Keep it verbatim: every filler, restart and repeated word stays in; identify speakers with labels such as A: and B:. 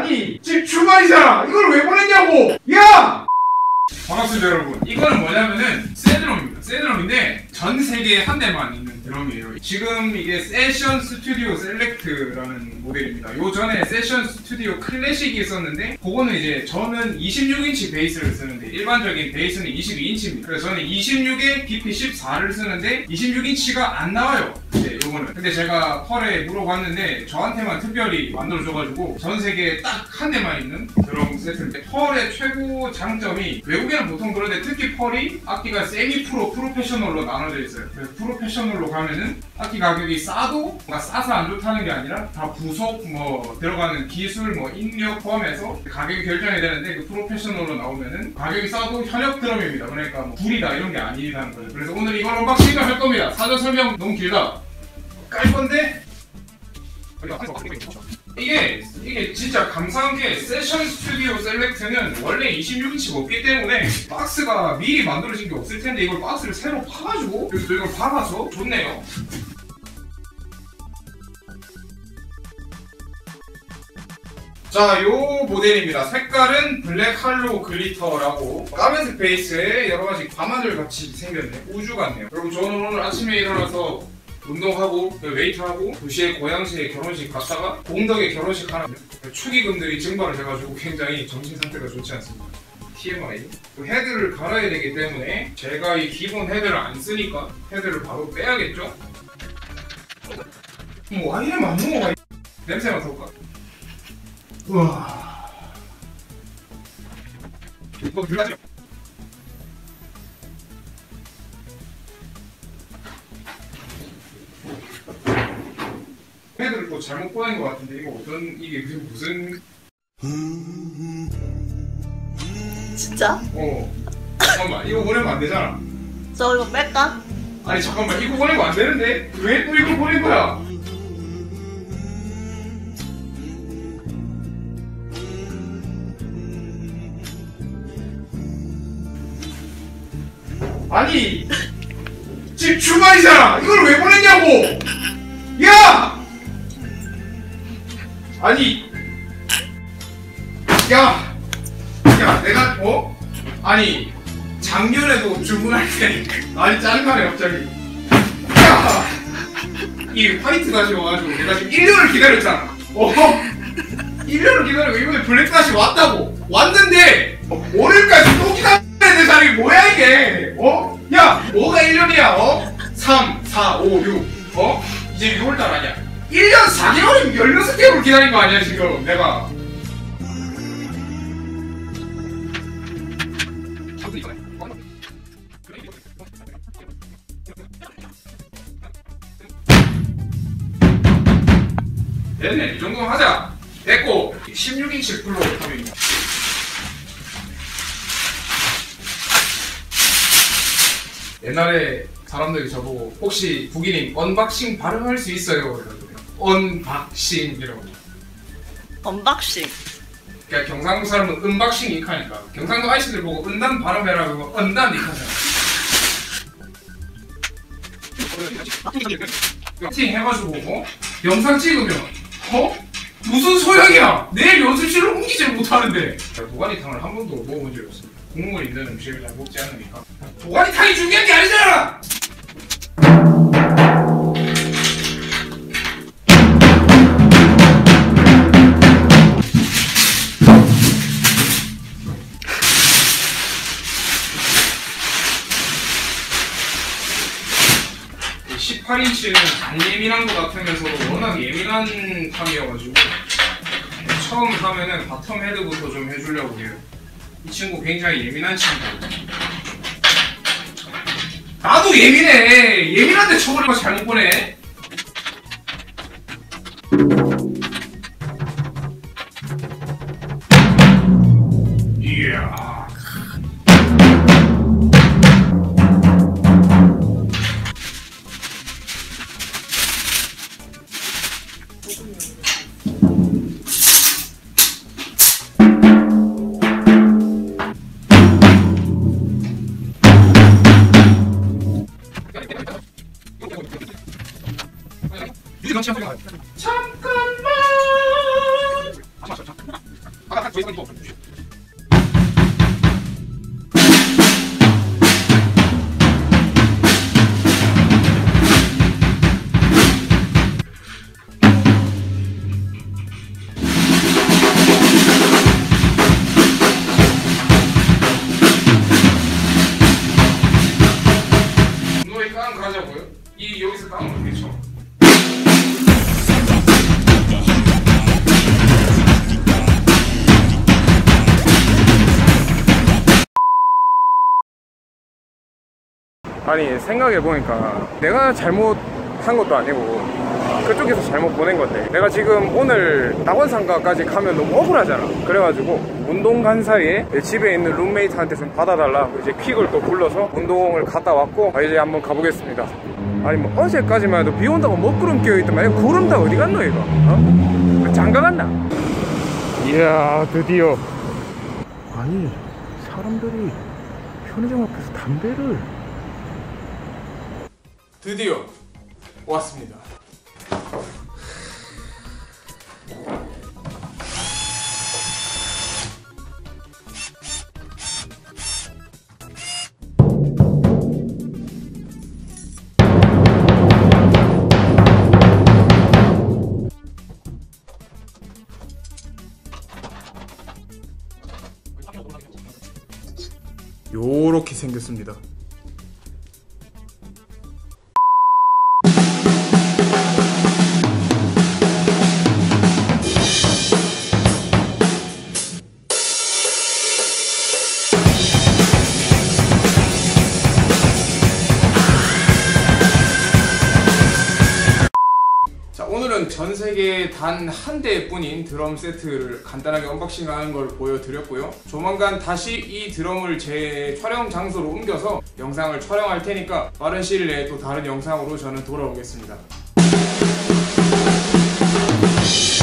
A: 아니 지금 주말이잖아. 이걸 왜 보냈냐고. 야! 반갑습니다 여러분. 이거는 뭐냐면은 새드럼입니다. 새드럼인데 전 세계에 한 대만 있는 드럼이에요. 지금 이게 세션 스튜디오 셀렉트라는 모델입니다. 요 전에 세션 스튜디오 클래식이 있었는데 그거는 이제 저는 이십육 인치 베이스를 쓰는데 일반적인 베이스는 이십이 인치입니다. 그래서 저는 이십육에 비피 십사를 쓰는데 이십육 인치가 안 나와요. 네, 요거는. 근데 제가 펄에 물어봤는데 저한테만 특별히 만들어줘가지고 전 세계에 딱 한 대만 있는 드럼 세트인데 펄의 최고 장점이 외국에는 보통 그런데 특히 펄이 악기가 세미 프로, 프로페셔널로 나눠져 있어요. 그래서 프로페셔널로 가면은 악기 가격이 싸도 뭔가 싸서 안 좋다는 게 아니라 다 부속 뭐 들어가는 기술 뭐 인력 포함해서 가격이 결정이 되는데 그 프로페셔널로 나오면은 가격이 싸도 현역 드럼입니다. 그러니까 뭐 불이다 이런 게 아니라는 거죠. 그래서 오늘 이걸 언박싱을 할 겁니다. 사전 설명 너무 길다. 깔 건데 이게 이게 진짜 감사한 게 세션 스튜디오 셀렉트는 원래 이십육 인치가 없기 때문에 박스가 미리 만들어진 게 없을 텐데 이걸 박스를 새로 파가지고 그래서 이걸 박아서 좋네요. 자, 요 모델입니다. 색깔은 블랙 할로우 글리터라고 까만색 베이스에 여러가지 밤하늘 같이 생겼네. 우주 같네요. 여러분 저는 오늘 아침에 일어나서 운동하고 웨이트하고 두 시에 고양시에 결혼식 갔다가 공덕에 결혼식 하나 축의금들이 증발을 해가지고 굉장히 정신 상태가 좋지 않습니다. 티엠아이. 헤드를 갈아야 되기 때문에 제가 이 기본 헤드를 안 쓰니까 헤드를 바로 빼야겠죠? 뭐 아이래 맞는 거가 냄새 맡아볼까? 우와. 이거 불가지요. 헤드를 또 잘못 꺼낸 것 같은데 이거 어떤 이게 무슨
B: 진짜?
A: 어 잠깐만 이거 보내면 안 되잖아.
B: 저 이거 뺄까?
A: 아니 잠깐만 이거 보내면 안 되는데 왜 또 이걸 보낸 거야? 아니 지금 주말이잖아. 이걸 왜 보냈냐고. 야! 아니 야! 야 내가 어? 아니 작년에도 주문할 때 아니 짜증나네 갑자기. 야! 이 화이트 다시 와가지고 내가 지금 일 년을 기다렸잖아. 어? 일 년을 기다리고 이번에 블랙 다시 왔다고 왔는데 어, 오늘까지 또 기다려야 될 사람이 뭐야 이게. 어? 야 뭐가 일 년이야 어? 삼, 사, 오, 육 어? 이제 유월달 아니야. 일 년 사 개월이면 열여섯 개월 기다린 거 아니야 지금 내가. 됐네 이 정도면 하자. 됐고 십육 인치 플로어 탑입니다. 옛날에 사람들이 저보고 혹시 부기님 언박싱 발음할 수 있어요? 그래가지고 언박싱이라고.
B: 언박싱.
A: 그러니까 경상도 사람은 은박싱 익하니까 경상도 아이씨들 보고 은단 발음해라 그러면 언단 익하잖아. 팅 해가지고 어? 영상 찍으면 어? 무슨 소용이야? 내일 연습실을 옮기질 못하는데. 도가니탕을 한 번도 먹어본 적이 없습니다. 국물 있는 음식을 잘 먹지 않으니까. 도가니탕이 중요한 게 아니잖아! 십팔 인치는 안 예민한 것 같으면서도 워낙 예민한 탐이어가지고 처음 사면은 바텀 헤드부터 좀 해주려고 해요. 이 친구 굉장히 예민한 친구거든요. 나도 예민해! 예민한데 쳐버리고 잘못 보내! 이야. 잠깐 분노의 깡 가자고요? 이 여기서 깡을 어떻게 쳐?
C: 아니 생각해보니까 내가 잘못한 것도 아니고 그쪽에서 잘못 보낸 건데 내가 지금 오늘 낙원상가까지 가면 너무 억울하잖아. 그래가지고 운동 간 사이에 내 집에 있는 룸메이트한테 좀 받아달라고 이제 퀵을 또 불러서 운동을 갔다 왔고 이제 한번 가보겠습니다. 아니 뭐 어제까지만 해도 비 온다고 먹구름 끼어있더만 구름 다 어디 갔노 이거? 어? 장가 갔나? 이야 드디어. 아니 사람들이 편의점 앞에서 담배를
A: 드디어 왔습니다. 요렇게 생겼습니다. 자, 오늘은 전 세계에 단 한 대뿐인 드럼 세트를 간단하게 언박싱하는 걸 보여드렸고요. 조만간 다시 이 드럼을 제 촬영 장소로 옮겨서 영상을 촬영할 테니까 빠른 시일 내에 또 다른 영상으로 저는 돌아오겠습니다.